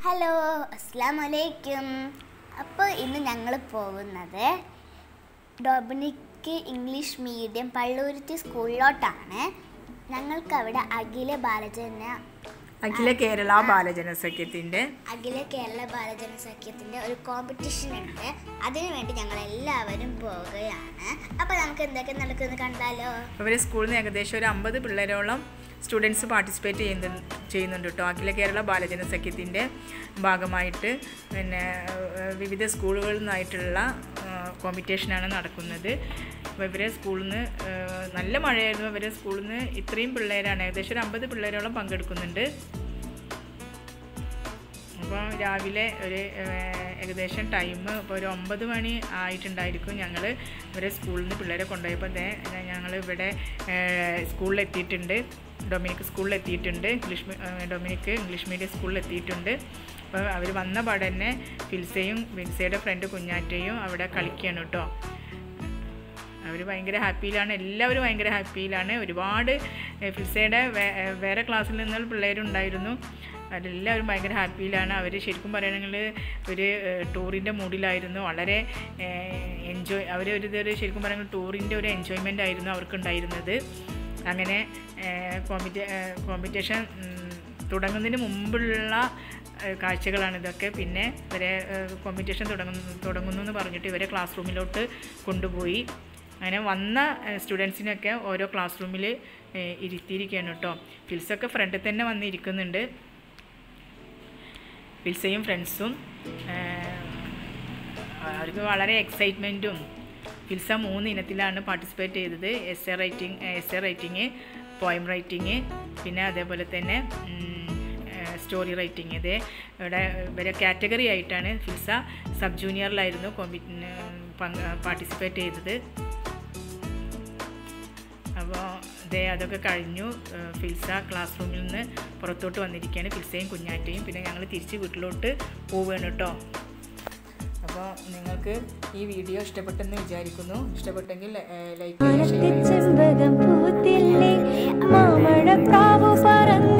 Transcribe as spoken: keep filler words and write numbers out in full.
Hello അസ്സലാമു അലൈക്കും. അപ്പോൾ ഇന്ന് ഞങ്ങൾ പോകുന്നത് ഡൊമിനിക് ഇംഗ്ലീഷ് മീഡിയം പള്ളുരുത്തി സ്കൂളിലോട്ടാണ്. ഞങ്ങൾക്ക് അവിടെ അഖില ബാലജന അഖില കേരള ബാലജന സഖ്യത്തിൻ്റെ അഖില കേരള ബാലജന സഖ്യത്തിൻ്റെ ഒരു കോമ്പറ്റീഷൻ ഉണ്ട്. അതിനു വേണ്ടി ഞങ്ങൾ എല്ലാവരും പോവുകയാണ്. അപ്പോൾ നമുക്ക് എന്തൊക്കെ നടക്കുന്നത് കണ്ടാലോ. അവരെ സ്കൂളിൽ നിന്ന് ഏകദേശം ഒരു അമ്പത് പിള്ളേരോളം സ്റ്റുഡൻസ് പാർട്ടിസിപ്പേറ്റ് ചെയ്യുന്നു ചെയ്യുന്നുണ്ട് കേട്ടോ. അഖില കേരള ബാലജന സഖ്യത്തിൻ്റെ ഭാഗമായിട്ട് പിന്നെ വിവിധ സ്കൂളുകളിൽ നിന്നായിട്ടുള്ള കോമ്പറ്റീഷനാണ് നടക്കുന്നത്. അപ്പോൾ ഇവരെ സ്കൂളിൽ നിന്ന് നല്ല മഴയായിരുന്നു. ഇവരെ സ്കൂളിൽ നിന്ന് ഇത്രയും പിള്ളേരാണ്, ഏകദേശം ഒരു അമ്പത് പിള്ളേരോളം പങ്കെടുക്കുന്നുണ്ട്. അപ്പോൾ രാവിലെ ഒരു ഏകദേശം ടൈം ഇപ്പോൾ ഒരു ഒമ്പത് മണി ആയിട്ടുണ്ടായിരിക്കും. ഞങ്ങൾ ഇവരെ സ്കൂളിൽ നിന്ന് പിള്ളേരെ കൊണ്ടുപോയപ്പോൾ ഞങ്ങൾ ഇവിടെ സ്കൂളിലെത്തിയിട്ടുണ്ട്. ഡൊമിനിക് സ്കൂളിലെത്തിയിട്ടുണ്ട്. ഇംഗ്ലീഷ് ഡൊമിനിക് ഇംഗ്ലീഷ് മീഡിയം സ്കൂളിലെത്തിയിട്ടുണ്ട്. അപ്പോൾ അവർ വന്ന പാടെ തന്നെ ഫിൽസയും ഫിൽസയുടെ ഫ്രണ്ട് കുഞ്ഞാറ്റയും അവിടെ കളിക്കുകയാണ് കേട്ടോ. അവർ ഭയങ്കര ഹാപ്പിയിലാണ്, എല്ലാവരും ഭയങ്കര ഹാപ്പിയിലാണ്. ഒരുപാട് ഫിൽസയുടെ വേറെ ക്ലാസ്സിൽ നിന്നുള്ള പിള്ളേരുണ്ടായിരുന്നു. അവരെല്ലാവരും ഭയങ്കര ഹാപ്പിയിലാണ്. അവർ ശരിക്കും പറയുകയാണെങ്കിൽ ഒരു ടൂറിൻ്റെ മൂഡിലായിരുന്നു. വളരെ എൻജോയ് അവർ ഒരു ഇതൊരു ശരിക്കും പറയുന്നത് ടൂറിൻ്റെ ഒരു എൻജോയ്മെൻ്റ് ആയിരുന്നു അവർക്കുണ്ടായിരുന്നത്. അങ്ങനെ കോമ്പറ്റ കോമ്പറ്റീഷൻ തുടങ്ങുന്നതിന് മുമ്പുള്ള കാഴ്ചകളാണ് ഇതൊക്കെ. പിന്നെ ഇവരെ കോമ്പറ്റീഷൻ തുടങ്ങുന്നു തുടങ്ങുന്നു എന്ന് പറഞ്ഞിട്ട് ഇവരെ ക്ലാസ് റൂമിലോട്ട് കൊണ്ടുപോയി. അങ്ങനെ വന്ന സ്റ്റുഡൻസിനൊക്കെ ഓരോ ക്ലാസ് റൂമിൽ ഇരുത്തിയിരിക്കുകയാണ് കേട്ടോ. ഫിൽസൊക്കെ ഫ്രണ്ടിൽ തന്നെ വന്നിരിക്കുന്നുണ്ട്. ഫിൽസയും ഫ്രണ്ട്സും അവർക്ക് വളരെ എക്സൈറ്റ്മെൻറ്റും. ഫിൽസ മൂന്ന് ഇനത്തിലാണ് പാർട്ടിസിപ്പേറ്റ് ചെയ്തത്. Essay writing essay writing poem writing പിന്നെ അതേപോലെ തന്നെ സ്റ്റോറി റൈറ്റിംഗ്. ഇത് ഇവിടെ ഇവരെ കാറ്റഗറി ആയിട്ടാണ്. ഫിൽസ സബ് ജൂനിയറിലായിരുന്നു കോമ്പി പാർട്ടിസിപ്പേറ്റ് ചെയ്തത്. അപ്പോൾ ഇതേ അതൊക്കെ കഴിഞ്ഞു. ഫിൽസ ക്ലാസ് റൂമിൽ നിന്ന് പുറത്തോട്ട് വന്നിരിക്കുകയാണ്, ഫിൽസയും കുഞ്ഞാറ്റയും. പിന്നെ ഞങ്ങൾ തിരിച്ച് വീട്ടിലോട്ട് പോവുകയാണ് കേട്ടോ. അപ്പോൾ നിങ്ങൾക്ക് ഈ വീഡിയോ ഇഷ്ടപ്പെട്ടെന്ന് വിചാരിക്കുന്നു. ഇഷ്ടപ്പെട്ടെങ്കിൽ ലൈക്ക് ചെയ്യുക.